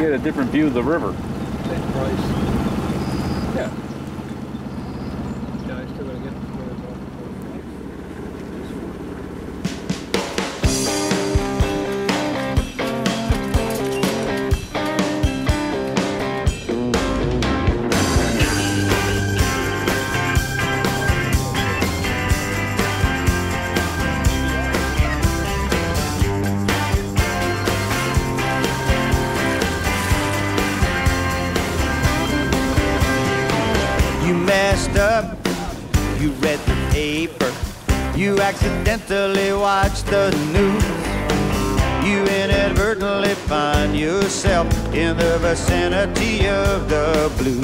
get a different view of the river. Same price. Yeah. Yeah, I still gotta get the photos off. You messed up, you read the paper, you accidentally watched the news, you inadvertently find yourself in the vicinity of the blues.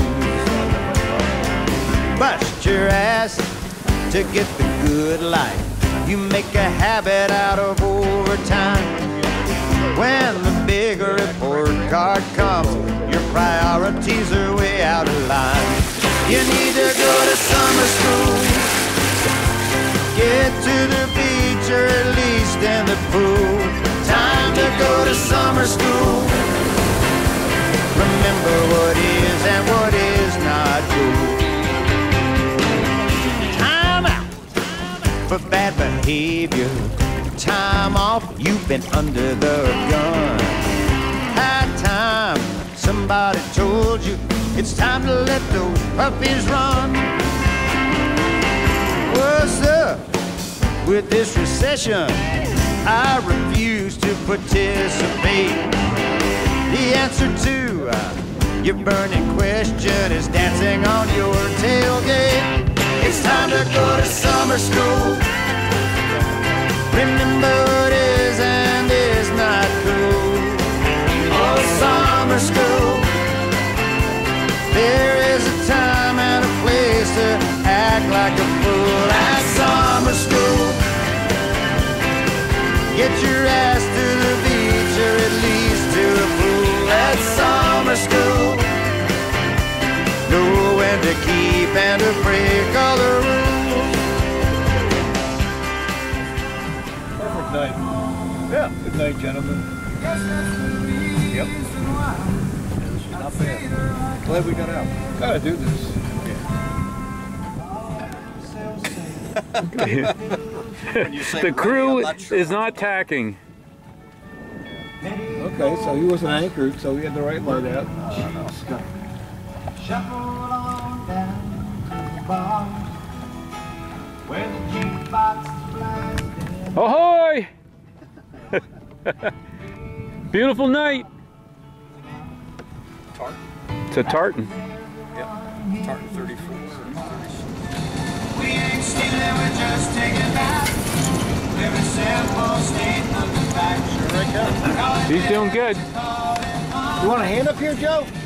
Bust your ass to get the good life, you make a habit out of overtime. When the big report card comes, your priorities are way out of line. You need to go to summer school, get to the beach or at least in the pool. Time to go to summer school. Remember what is and what is not cool. Time out for bad behavior. Time off, you've been under the gun. High time, somebody told you it's time to let those puppies run. What's up with this recession? I refuse to participate. The answer to your burning question is dancing on your tailgate. It's time to go to summer school. Remember what is and is not cool. Oh, summer school. There is a time and a place to act like a fool at summer school. Get your ass to the beach or at least to a pool at summer school. Know when to keep and to break all the rules. Perfect night. Yeah. Good night, gentlemen. Yep. Not bad. Glad we got out. Gotta do this. The crew is not tacking. Okay, so he wasn't anchored, so he had the right light out. Ahoy! Beautiful night. Tartan? It's a tartan. Yeah, tartan 34. We ain't stealing, we're just taking back every sample state of the fact. Sure I can. He's doing good. You want a hand up here, Joe?